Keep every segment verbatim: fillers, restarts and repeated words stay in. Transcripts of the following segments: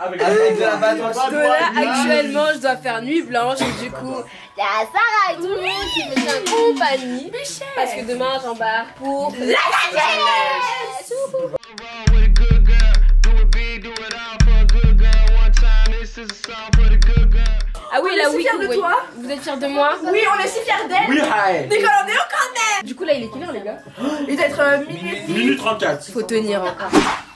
avec la batte. Parce que là, actuellement, je dois faire nuit blanche et du coup, il y a Sarah et tout le monde qui me tient compagnie. Parce que demain, j'embarque pour la jeunesse. Ah oui, là, oui, de oui. toi. Vous êtes fiers de moi? Oui, on est si fiers d'elle. Oui, hi. Nicole, on est au quand même. Du coup, là, il est quelle heure, les gars? Il doit être euh, minuit. Minute trente-quatre. Faut tenir encore.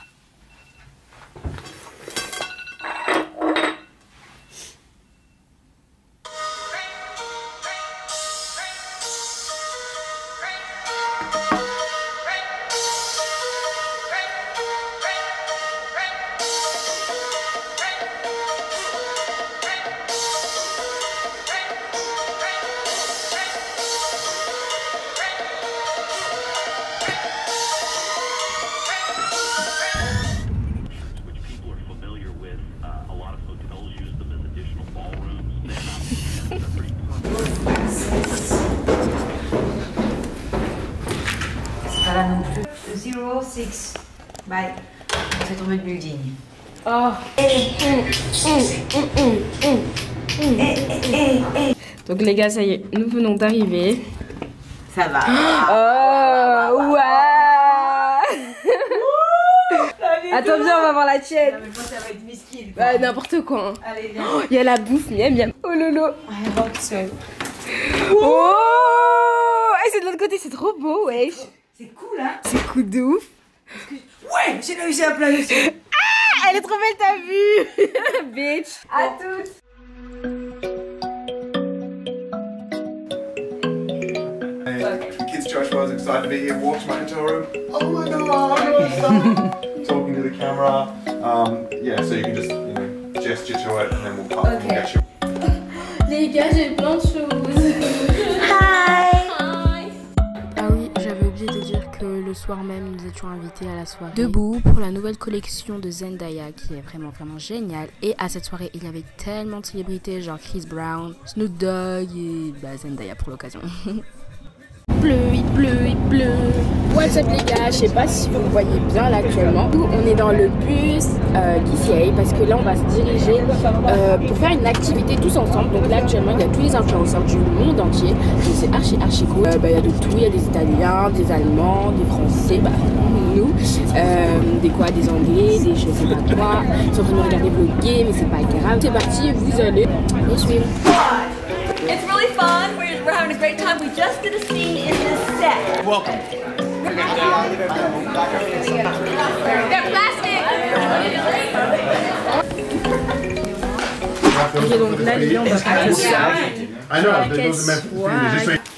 Pas là non plus. zéro six. Bye. On fait tomber le building. Oh. Donc les gars, ça y est, nous venons d'arriver. Ça va. Oh, ouais. Attends, viens, on va voir la tienne. Non, mais moi, ça va être miskin. Bah, n'importe quoi. Hein. Allez, viens. Oh, il y a la bouffe, miam, miam. Oh lolo. Ouais, Oh, hey, c'est de l'autre côté, c'est trop beau, wesh. c'est cool, hein. C'est cool de ouf. Ouais, j'ai réussi à planer. Ah, elle est trop belle, t'as vu. Bitch. À toutes. The kids Joshua was excited to be here, walked right into her room. Oh my god! Talking to the camera. Um, yeah, so you can just, you know, gesture to it and then we'll cut and we'll get you. Les gars, j'ai plein de choses. Hi. Ah oui, j'avais oublié de dire que le soir même, nous étions invités à la soirée Debout pour la nouvelle collection de Zendaya qui est vraiment vraiment géniale. Et à cette soirée, il y avait tellement de célébrités, genre Chris Brown, Snoop Dogg et bah, Zendaya pour l'occasion. Il pleut, il pleut, il pleut. What's up les gars, je sais pas si vous me voyez bien là actuellement. Nous, on est dans le bus euh, d'I C A parce que là on va se diriger euh, pour faire une activité tous ensemble. Donc là actuellement il y a tous les influenceurs du monde entier. Donc c'est archi archi cool. Euh, bah, il y a de tout, il y a des Italiens, des Allemands, des Français, bah nous, euh, des quoi, des Anglais, des je sais pas quoi. Ils sont en train de regarder vlogger mais c'est pas grave. C'est parti, vous allez nous suivre. It's really fun. We're, we're having a great time. We just did a scene in this set. Welcome. They're plastic. Ok, donc là les gars on va faire ça. I know, that wasn't meant for you. Just wait.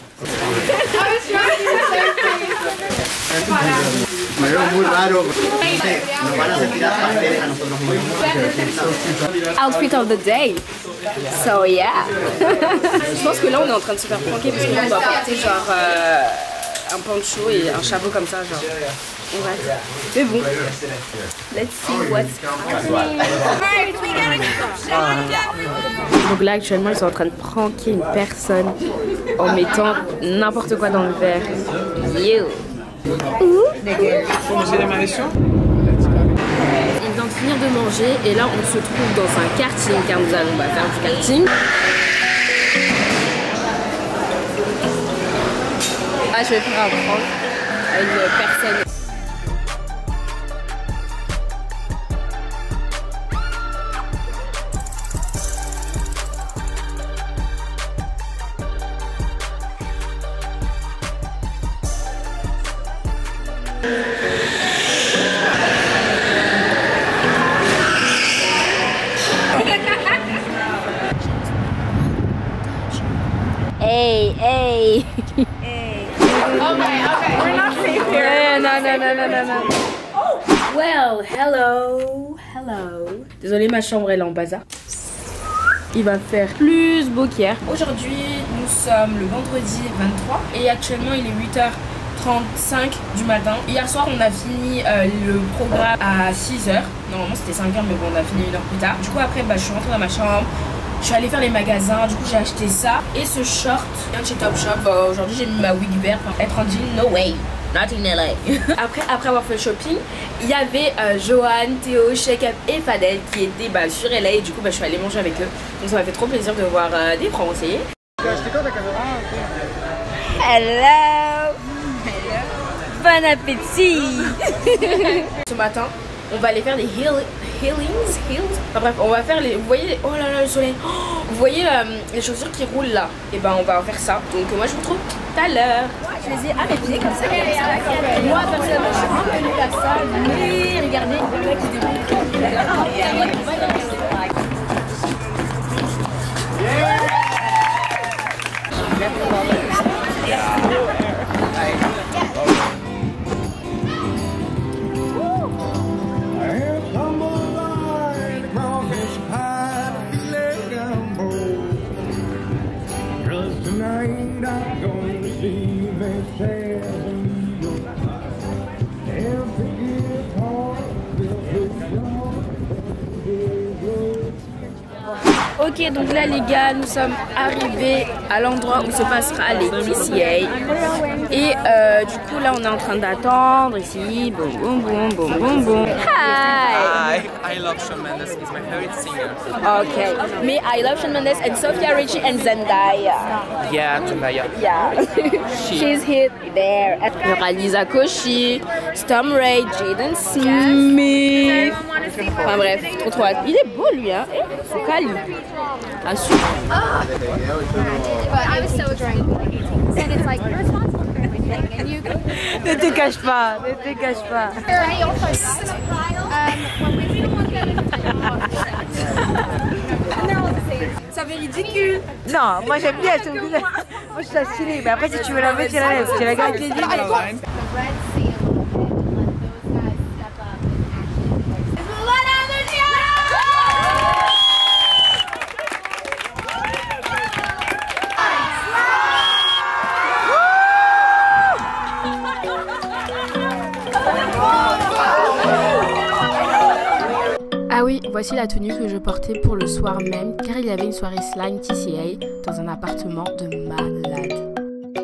Outfit of the day. So yeah. Je pense que là on est en train de se faire pranker parce que là on doit porter genre euh, un poncho et un chapeau comme ça genre. Ouais. Mais bon. Let's see what's happening. Donc là actuellement ils sont en train de pranker une personne en mettant n'importe quoi dans le verre. You. Pour monsieur Marisson. Il vient de finir de manger et là on se trouve dans un karting car nous allons bah, faire du karting. Ah je vais faire un prank à une personne. Hey, hey. Okay, okay. We're not safe here. No, no, no, no, no, no. Well, hello, hello. Désolée, ma chambre elle est en bazar. Il va faire plus beau qu'hier. Aujourd'hui, nous sommes le vendredi vingt-trois et actuellement il est huit heures trente-cinq du matin. Hier soir, on a fini euh, le programme à six heures. Normalement, c'était cinq heures, mais bon, on a fini une heure plus tard. Du coup, après, bah, je suis rentrée dans ma chambre. Je suis allée faire les magasins, du coup j'ai acheté ça et ce short, vient de chez Topshop. Euh, Aujourd'hui j'ai mis ma wig verte, être en jean, no way. not in L A. après, après avoir fait le shopping, il y avait euh, Johan, Théo, Shake-Up et Fadel qui étaient bah, sur L A et du coup bah, je suis allée manger avec eux. Donc ça m'a fait trop plaisir de voir euh, des Français. Hello. Hello. Bon appétit. Ce matin, on va aller faire des heal healings, heals. Enfin bref, on va faire les. Vous voyez, oh là là le soleil. Oh, vous voyez euh, les chaussures qui roulent là. Et ben on va faire ça. Donc moi je vous retrouve tout à l'heure. Je les ai à mes pieds comme ça. Moi personnellement je suis un peu nulle à ça, mais regardez, le mec il débrouille. Ok, donc là les gars, nous sommes arrivés à l'endroit où se passera les T C A. Et euh, du coup là on est en train d'attendre ici. Boum boum boum boum boum boum. Hi! Hi, I love Shawn Mendes, he's my favorite singer. Okay, me I love Shawn Mendes and Sofia Richie and Zendaya. Yeah, Zendaya. Yeah, she's hit there. Il y aura Lisa Koshy, Storm Ray, Jaden Smith. Enfin bref, trop trop hâte. Il est beau lui hein. C'est quali. Ah super. But I was so drunk. And it's like, you're responsible for everything. And you Ne te cache pas, ne te cache pas. I also got um, when we Ça fait ridicule. Non, moi j'aime bien, je trouve que- moi je suis stylée, mais après si tu veux la mettre, tu la lèves, tu la gardes les the Red Sea a little bit and let those guys step up and actually. Ah oui, voici la tenue que je portais pour le soir même, car il y avait une soirée slime T C A dans un appartement de malade.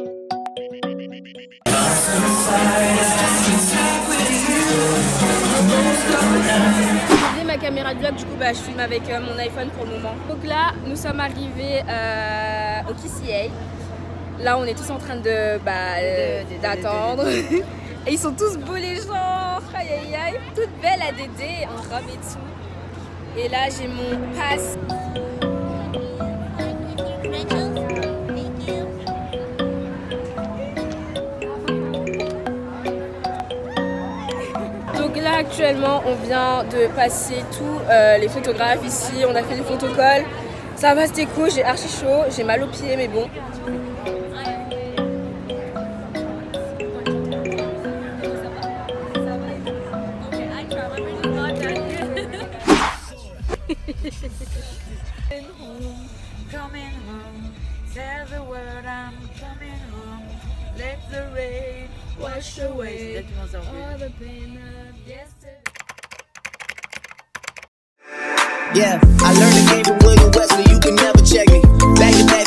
J'ai ma caméra de vlog, du coup bah, je filme avec euh, mon iPhone pour le moment. Donc là, nous sommes arrivés euh, au T C A. Là, on est tous en train de bah, euh, d'attendre. Et ils sont tous beaux les gens, aïe aïe aïe, toute belle à Dédé, en robe et tout. Et là j'ai mon pass. Donc là actuellement on vient de passer tous euh, les photographes ici, on a fait des photocolles. Ça va, c'était cool, j'ai archi chaud, j'ai mal aux pieds mais bon. Coming home, tell the world I'm coming home. Let the rain wash away all the pain of yesterday. Yeah, I learned the game from William Wesley. You can never check me. Back to back.